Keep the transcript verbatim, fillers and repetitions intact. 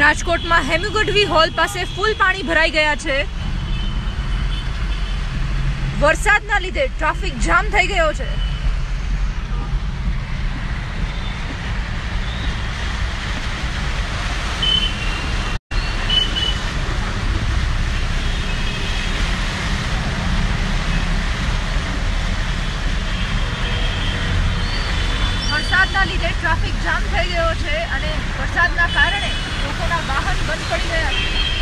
રાજકોટમાં હેમુગઢવી હોલ પાસે ફૂલ પાણી ભરાઈ ગયા છે। વરસાદના લીધે ટ્રાફિક જામ થઈ ગયો છે। વરસાદના લીધે ટ્રાફિક જામ થઈ ગયો છે અને વરસાદના કારણે લોકોના વાહન બંધ પડી ગયા છે।